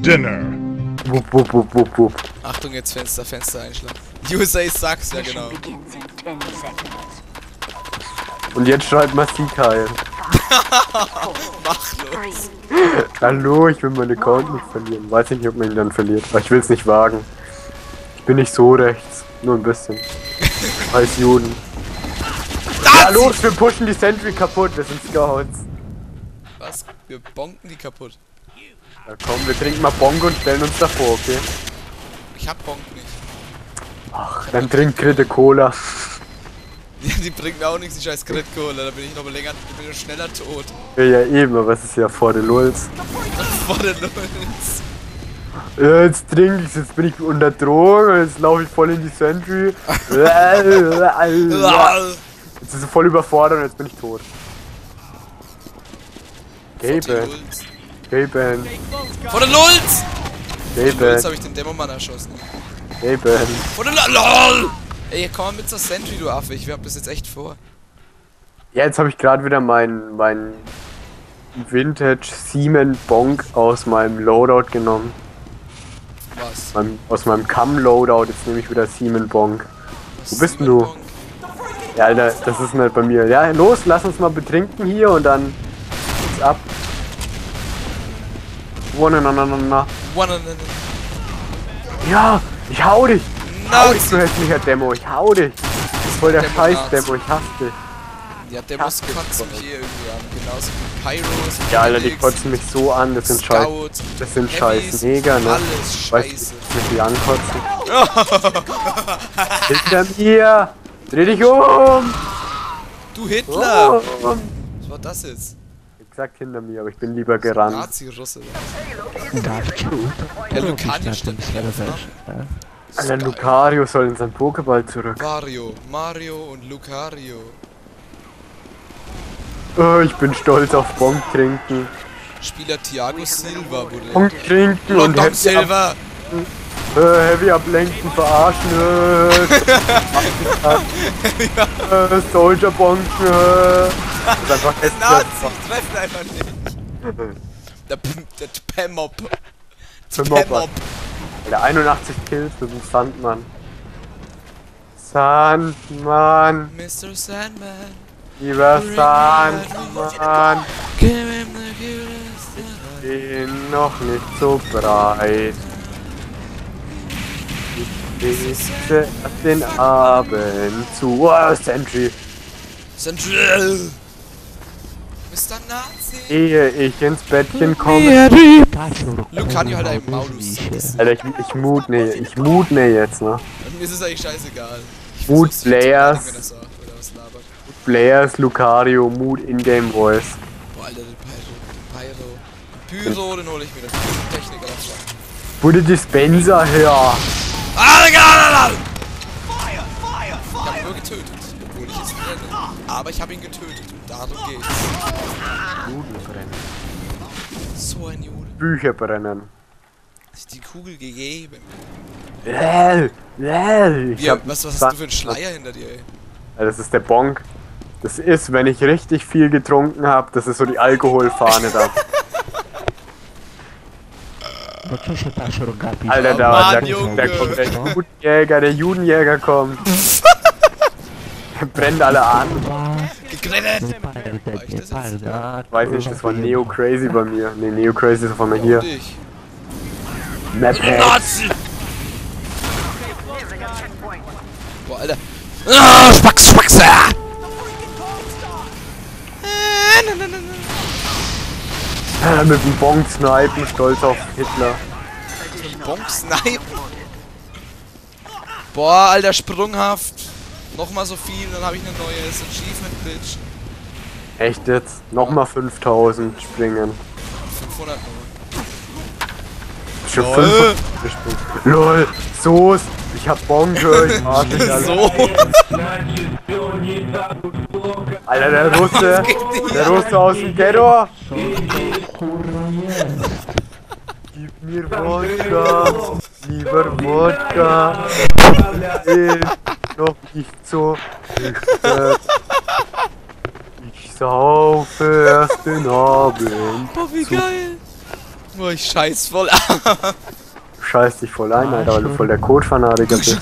dinner. Wupp, wupp, wupp, wupp, wupp. Achtung, jetzt Fenster einschlagen. USA sucks, ja genau. Und jetzt schreibt mal Sieg heil. Mach los. Hallo, ich will meinen Account nicht verlieren. Weiß nicht, ob man ihn dann verliert. Aber ich will es nicht wagen. Ich bin nicht so rechts. Nur ein bisschen. Als Juden. Ja, los, wir pushen die Sentry kaputt. Wir sind Scouts. Was? Wir bonken die kaputt. Ja, komm, wir trinken mal Bonk und stellen uns davor, okay? Ich hab Bonk nicht. Ach, dann trink Kritte Cola. Ja, die bringt mir auch nichts, die scheiß Grit-Cola. Da bin ich noch länger, bin ich schneller tot. Ja, eben, aber es ist ja vor den Lulz. Vor der Lulz. Ja, jetzt trinke ich, jetzt bin ich unter Drogen, jetzt laufe ich voll in die Sentry. Jetzt ist sie voll überfordert und jetzt bin ich tot. Gaben. Gaben. Vor der Lulz! Vor der Lulz Gaben. habe ich den Dämmermann erschossen. Gaben. Vor der LOL! Ey, komm mal mit zur Sentry, du Affe. Ich hab das jetzt echt vor. Ja, jetzt habe ich gerade wieder mein Vintage Siemen Bonk aus meinem Loadout genommen. Was? Aus meinem Cam Loadout, jetzt nehme ich wieder Siemen Bonk. Was Wo bist ist denn du? Bonk? Ja, Alter, das ist nicht bei mir. Ja, los, lass uns mal betrinken hier und dann geht's ab. Ja, ich hau dich! Hau dich, du hässlicher Demo, ich hau dich! Das ist voll der Scheiß-Demo, ich hasse dich. Ja, Demos kotzen mich hier irgendwie an. Genauso wie Pyros. Ja, Alter, die kotzen mich so an, das sind scheiß. Das sind scheiß Neger, ne? Alles Weißt scheiße. du, mich die ankotzen? Hinter mir! Dreh dich um! Du Hitler! Oh. Was war das jetzt? Exakt hinter mir, aber ich bin lieber gerannt. Nazi-Russe. Darf du? Der Lucario stimmt nicht. Ne? Alter, Lucario soll in seinen Pokéball zurück. Mario und Lucario. Oh, ich bin stolz auf Bonk trinken. Spieler Thiago Silva wurde. Bonk trinken und London Heavy, Silva! Heavy ablenken, verarschen. Soldier bonken. Das ist einfach hässlich. Nazi! Treffen einfach nicht! Der Pemop. Pemop. Der 81 Kills mit dem Sandmann. Sandmann. Mr. Sandman. Lieber Sandmann. Give him the cutest. Ich bin noch nicht so breit. Ich lese den Abend zu. Oh, Sentry. Central! Mr. Nazi! Ehe ich ins Bettchen komme. Lucario hat einen Maulus. Alter, ich mutne jetzt, ne? Mir ist es eigentlich scheißegal. Mood Players. Wenn das sagt, oder was labert. Players, Lucario, Mood in-game Voice. Boah, Alter, den Pyro, den hol ich mir. Das ist Techniker davon. Wo der Dispenser her? Ich hab ihn nur getötet, obwohl ich es nenne. Aber ich habe ihn getötet und darum geht's. Juden brennen. So ein Jude. Bücher brennen. Ist die Kugel gegeben. Was hast du für einen Schleier hinter dir, ey? Das ist der Bonk. Das ist, wenn ich richtig viel getrunken habe, das ist so die Alkoholfahne da. Alter, da kommt der Judenjäger, kommt. Der brennt alle an. Gegrillt! Ich weiß nicht, das war Neo Crazy bei mir. Ne, Neo Crazy ist auf einmal hier. Dich. Maphead. Nazi! Boah, Alter. Ah, Spaxe! Mit dem Bonk snipen, stolz auf Hitler. Bonk snipen. Boah, Alter, sprunghaft. Nochmal so viel, dann habe ich ein neues Achievement, Bitch. Echt jetzt? Nochmal 5000 springen. 500 nur. Schon 500 gesprungen. LOL, Soos, ich hab Bonk gehört, ich warte nicht alle. So. Alter, der Russe aus dem Ghetto. Gib mir Wodka, lieber Wodka. Ist noch nicht so nüchtern. Ich saufe erst den Abend. Boah, wie geil. Oh, ich scheiß voll. Scheiß dich voll ein, Alter, weil du voll der Code-Fanatiker bist.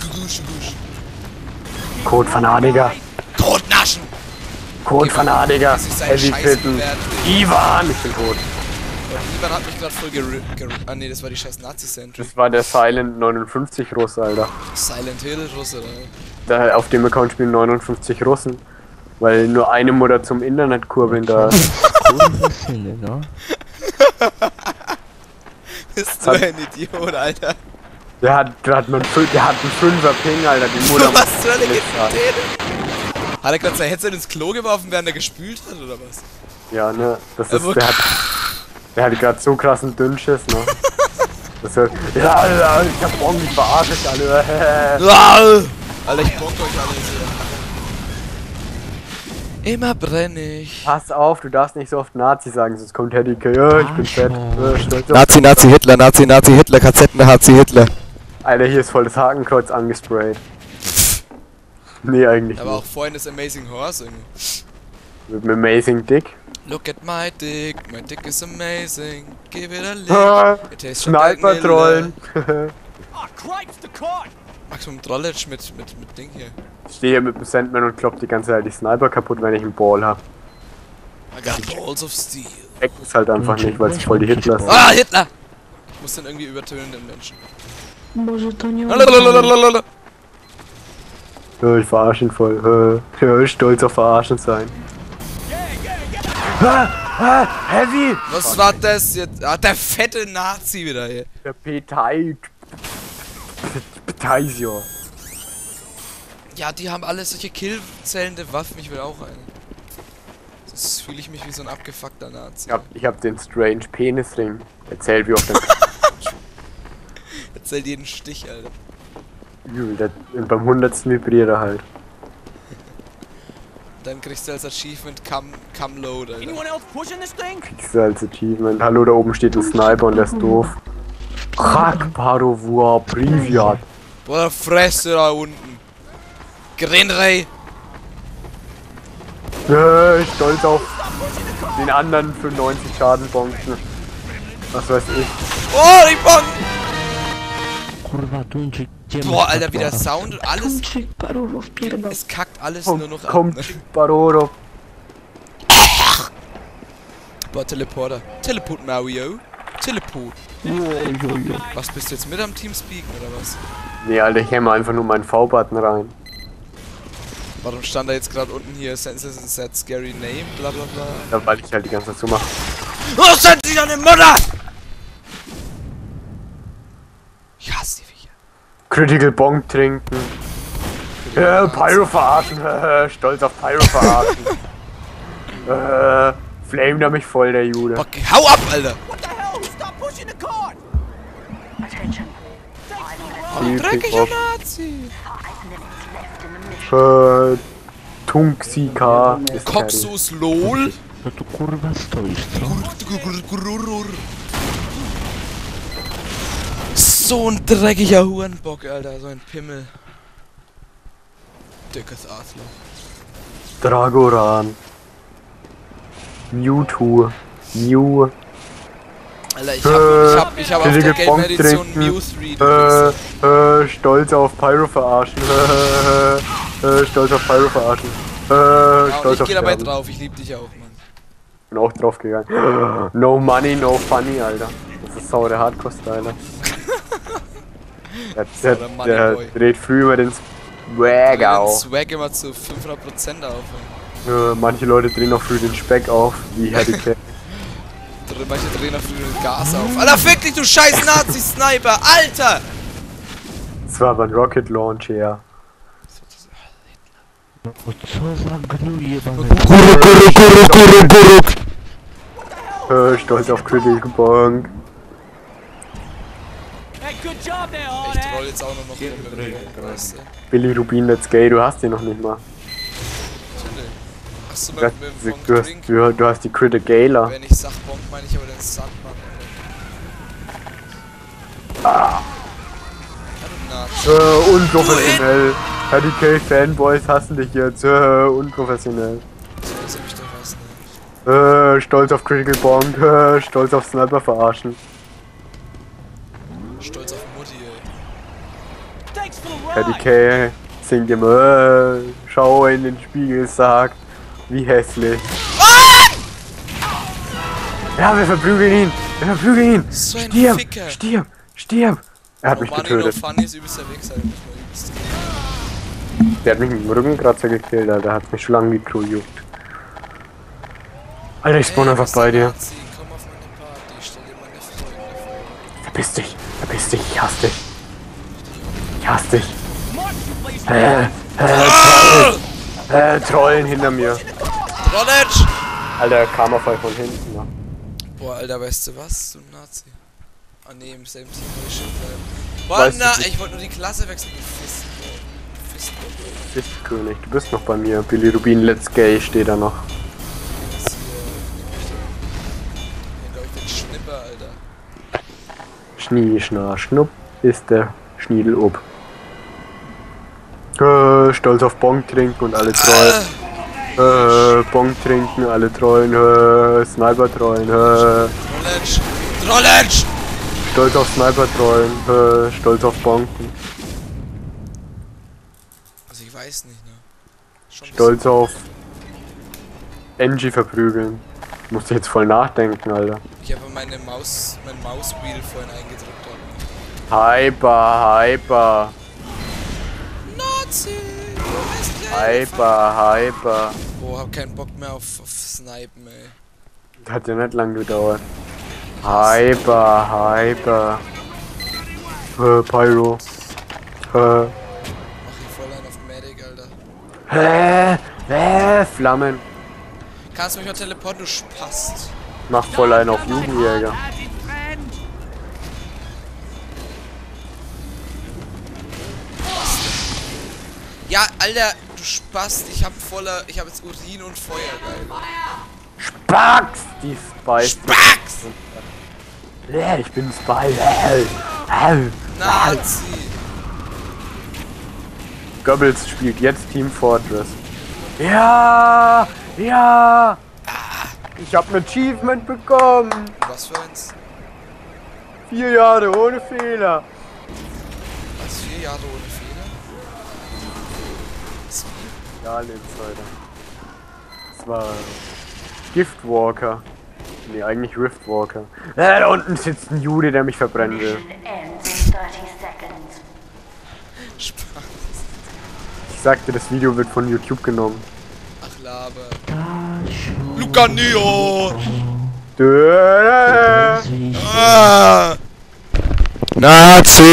Code-Fanatiker. Kotnaschen! Code-Fanatiker. Das ist ein Heavy scheiß Kitten. Wert. Ivan, ich bin tot. Ivan hat mich gerade voll ah ne, das war die scheiß Nazi-Sentry. Das war der Silent 59 Russ, Alter. Silent Hill Russe, oder? Da, auf dem Account spielen 59 Russen. Weil nur eine Mutter zum Internet kurbeln da. Ne? Bist du ein Idiot, Alter? Der hat einen 5er Ping, Alter, die Mutter. Was zur Hölle geht mit denen? Hat er gerade sein Headset ins Klo geworfen, während er gespült hat, oder was? Ja, ne, das ist, der hat gerade so krassen Dünnschiss, ne. Das hört, ja, Alter, ich hab Bock, ich verarsche euch alle. Alter, ich bock euch alle hier. Immer brenn ich. Pass auf, du darfst nicht so oft Nazi sagen, sonst kommt Teddy K. Ja, ich bin fett. Stolz auf- Nazi, Nazi, Hitler, Nazi, Nazi, Hitler, KZ, Nazi, Hitler. Alter, hier ist voll das Hakenkreuz angesprayt. Nee, eigentlich Aber auch nicht. vorhin das Amazing Horse irgendwie. Mit dem Amazing Dick. Look at my dick is amazing. Give it a lick. Ah, It tastes just like Sniper-Trollen. Maximum Trollage mit Ding hier. Ich stehe hier mit dem Sandman und klopp die ganze Zeit die Sniper kaputt, wenn ich einen Ball hab. I got balls of steel. Eck ist halt einfach nicht, weil es voll die Hitler sind. Ah, Hitler! Ich muss den irgendwie übertönen, den Menschen. Może to nie Lalalala. Ja, ich verarsche ihn voll. Ja, stolz auf Verarschen sein. Heavy! Was war das jetzt? Ah, der fette Nazi wieder hier. Der Peteisio. Ja, die haben alle solche killzählende Waffen. Ich will auch eine. Sonst fühle ich mich wie so ein abgefuckter Nazi. Ich hab den Strange Penisring. Erzählt wie oft der Erzähl jeden Stich, Alter. Übel, beim 100. vibriert er halt. Dann kriegst du als Achievement Come Load, Alter. Kriegst du als Achievement. Hallo, da oben steht ein Sniper und der ist doof. Krak Parovua Privat. Boah, Fresse da unten. Grenrei. Stolz auf den anderen 95 Schadenpunkten. Was weiß ich. Oh, die Bomben! kurwa Duńczyk, gdzie Boah, Alter, wie der Sound und alles. Duńczyk parów wpierdol. Es kackt alles nur noch ab, Kommt ne? Baroro. Boah, Teleporter. Teleport Mario. Teleport. Ojojo. Was, bist du jetzt mit am Teamspeaken oder was? Nee, Alter, ich hämme einfach nur meinen V-Button rein. Warum stand da jetzt gerade unten hier Senses and Set Scary Name, bla bla bla? Ja, weil ich halt die ganze Zeit so mache. Wo sind sie, deine Mutter? Ich hasse die Viecher. Critical Bonk trinken. Pyro verarschen. Stolz auf Pyro verarschen. Flame da mich voll, der Jude. Boah, hau ab, Alter! Oh, dreckiger Nazi! Tunksika. ist Coxus LOL! No tu kurwa stoisz, co? So ein dreckiger Hurenbock, Alter, so ein Pimmel. Dickes Arschloch. Dragoran. Mewtwo. Mew. Alter, ich hab auf der Critical Game Bonk Edition trinken. Mew 3 Stolz auf Pyro verarschen. Stolz auf Pyro verarschen. Stolz ich auf geh dabei Sterben. drauf, ich lieb dich auch, Mann. Bin auch drauf gegangen. No money, no funny, Alter. Das ist sauer Hardcore-Styler. Saurer Money Der Boy. dreht früh immer den Swag Den auf. Swag immer zu 500% auf, ey. Manche Leute drehen auch früh den Speck auf, wie Harry Cat. Manche drehen auf den Gas auf. Alter, fick dich, du scheiß Nazi-Sniper! Alter! Das war aber ein Rocket Launcher. No co za gnój jebany. Stolz auf Critical Bonk. Ich troll jetzt auch nur noch rum, weißt du? Billy Rubin, let's gay, du hast den noch nicht mal. Hast du Du hast, mit dem Bonk Drink? du hast die Critical Gala. Wenn ich sag Bonk, meine ich aber den Sandmann. Ja, du Nazi. Unprofessionell. Harry K. Fanboys hassen dich jetzt. Unprofessionell. Das ist mich doch was, ne? Stolz auf Critical Bonk. Stolz auf Sniper verarschen. Stolz auf Mutti, ey. Patty Kay singt immer, schau in den Spiegel, sagt, wie hässlich. Ja, wir verprügeln ihn! Wir verprügeln ihn! So ein Stirb! Ficker. Stirb! Stirb! Er hat mich Money getötet. No Funny ist übelster Wichser, der muss mal übelst. Der hat mich mit dem Rückenkratzer gekillt, Alter. Der hat mich schon lange gejuckt. Alter, ich spawn einfach bei dir. Nazi, komm auf meine Party, stell dir meine Freunde vor. Verpiss dich! Verpiss dich! Ich hasse dich! Ich hasse dich! Trollen hinter mir. Rollage! Alter, Karmafall von hinten. Ne? Boah, Alter, weißt du was? Du Nazi. Ah ne, im selben Team will ich schon bleiben. Boah, Weißt du na, nicht. ich wollte nur die Klasse wechseln, du Fisten. Fistkönig, du bist noch bei mir. Billy Rubin, let's gay steht da noch. Das hier, glaub ich, den Schnipper, Alter. Schnie, schna, schnupp ist der Schniedel ob. Stolz auf Bonk trinken und alle trollen. Bonk trinken, alle trollen. Sniper trollen. Rollage! Rollage! Stolz auf Sniper trollen. Stolz auf Bonken. Also ich weiß nicht, ne? Schon ein Stolz auf Angie verprügeln. Musst du jetzt voll nachdenken, Alter. bisschen- Ich habe mein Mauswheel vorhin eingedrückt. Hyper. Nazi! Du bist ja Hyper. Oh, hab keinen Bock mehr auf Snipen, ey. Das hat ja nicht lang gedauert. Hyper. Pyro. Mach ich voll einen auf Medic, Alter. Flammen. Kannst du mich mal teleporten, du Spast? Mach voll einen auf Jugendjäger. Ja, Alter, du Spast, ich hab jetzt Urin und Feuer, geil. Spax! Die Spice. Spax! Ich bin Spy. Nazi! Goebbels spielt jetzt Team Fortress. Ja! Ich hab ein Achievement bekommen. Was für eins? 4 Jahre ohne Fehler. Was, 4 Jahre ohne Fehler? Was, wie? Ja, Insider. Das war Giftwalker. Nee, eigentlich Riftwalker. Da unten sitzt ein Jude, der mich verbrennen will. Ends in 30 seconds. Spaß. Ich sagte, das Video wird von YouTube genommen. Ach, Laber. Luca Neo! Ah! Nazi!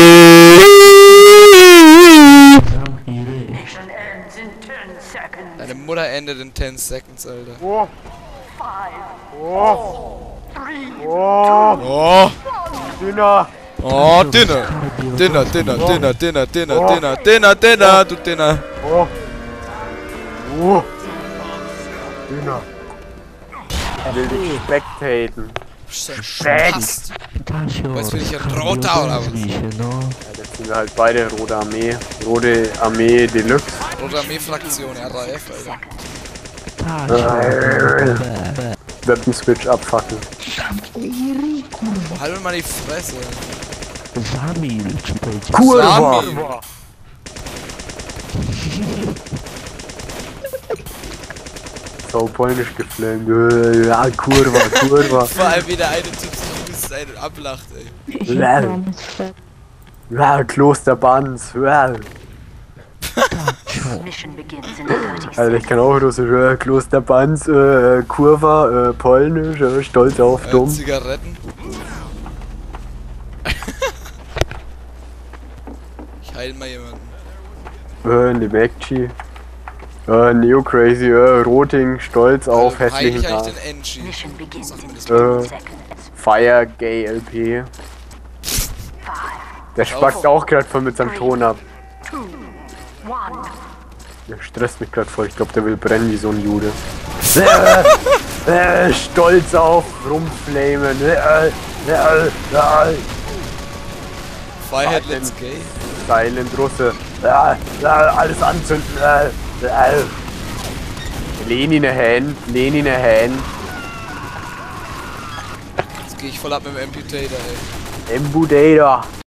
Mission ends in 10 seconds. Deine Mutter endet in 10 seconds, Alter. Oh, 5, oh, 3, oh, Oh! Dünner. Oh, Dinner! Dinner, du Dinner! Oh, oh, Dünner. Er will dich spectaten. Bist du ein Spast? Was will ich, ein Roter oder was? Ja, jetzt sind wir halt beide Rote Armee. Rote Armee Deluxe. Rote Armee-Fraktion, RAF, Alter. Weapon Switch abfackeln. Oh, halt mir mal die Fresse. Samil, Kurwa! Sami. So polnisch geflammt. Ja, Kurwa. Vor allem wieder eine Typ sich ein und ablacht, ey. Ja, Klosterbanz. Ja. mission begins in 30 Alter, ich kann auch Russisch. Klosterbanz, Kurva, Polnisch, stolz auf dumm. Zigaretten. Ich heil mal jemanden. Nemekci. Neo Crazy, Roting, stolz auf Heil hässlichen ich eigentlich Haaren. den Enchi. Mission begins Sag mir in das 10 Äh. seconds. Fire Gay LP. 5, Der spackt auch gerade voll mit seinem Ton ab. 2, 1. Der stresst mich gerade voll. Ich glaube, der will brennen wie so ein Jude. Stolz auf Rumflamen. Freiheit, let's gay. Silent Russe. Alles anzünden. Lenine Hand. Jetzt geh ich voll ab mit dem Amputator, ey. Embudator.